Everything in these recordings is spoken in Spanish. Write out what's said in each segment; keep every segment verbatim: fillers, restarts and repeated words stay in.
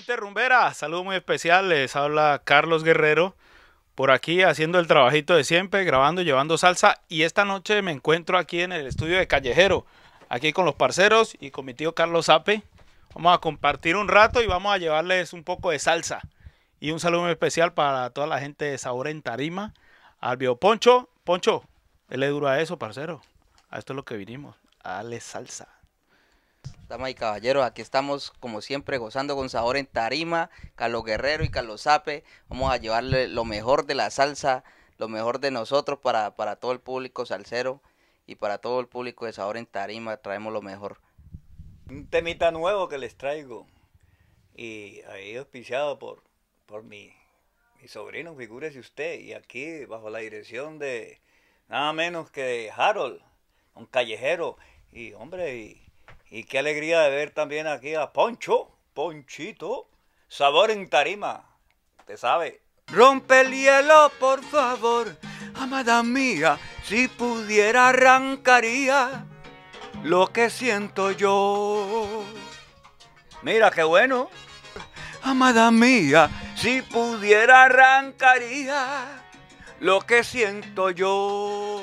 gente rumbera, saludo muy especial, les habla Carlos Guerrero, por aquí haciendo el trabajito de siempre, grabando, llevando salsa, y esta noche me encuentro aquí en el estudio de Callejero, aquí con los parceros y con mi tío Carlos Zape. Vamos a compartir un rato y vamos a llevarles un poco de salsa. Y un saludo muy especial para toda la gente de Sabor en Tarima, al viejo Poncho. Poncho, él le duro a eso, parcero. A esto es lo que vinimos, a darle salsa. Damas y caballeros, aquí estamos como siempre gozando con Sabor en Tarima, Carlos Guerrero y Carlos Zape. Vamos a llevarle lo mejor de la salsa, lo mejor de nosotros para, para todo el público salsero y para todo el público de Sabor en Tarima. Traemos lo mejor. Un temita nuevo que les traigo y ahí auspiciado por, por mi, mi sobrino, figúrese usted, y aquí bajo la dirección de nada menos que de Harold, un callejero, y hombre, y... Y qué alegría de ver también aquí a Poncho, Ponchito, Sabor en Tarima, te sabe. Rompe el hielo, por favor, amada mía, si pudiera arrancaría lo que siento yo. Mira qué bueno. Amada mía, si pudiera arrancaría lo que siento yo.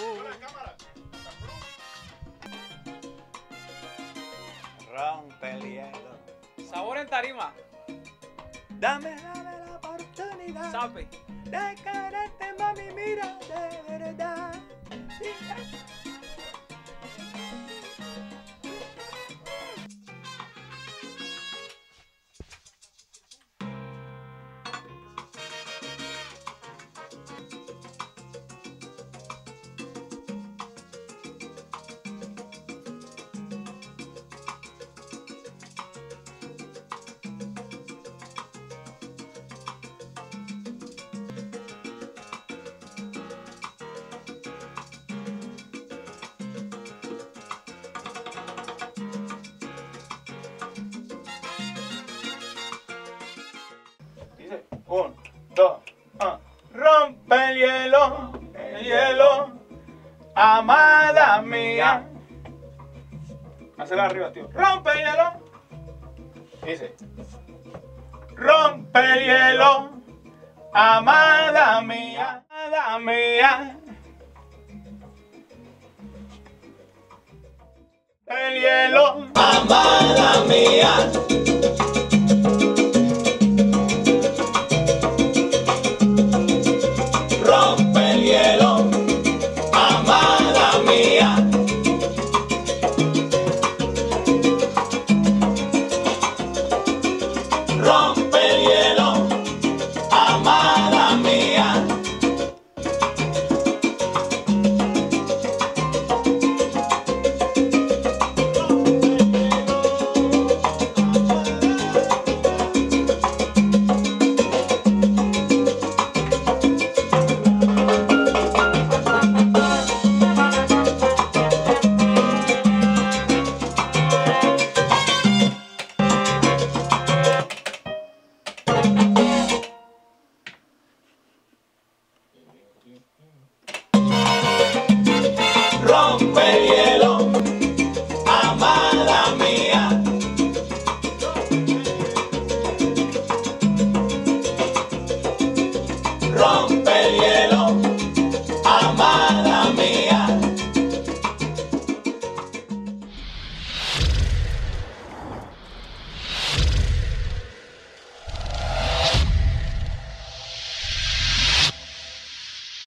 Rompe el hielo. Sabor en Tarima. Dame, dame la oportunidad. Zape. De quererte, mami, mira, de verdad. Un, dos, ah. Rompe el hielo, el hielo, amada mía. Hacela arriba, tío. Rompe el hielo. Dice. Rompe el hielo, amada mía, amada mía. El hielo, amada mía. Rompe el hielo.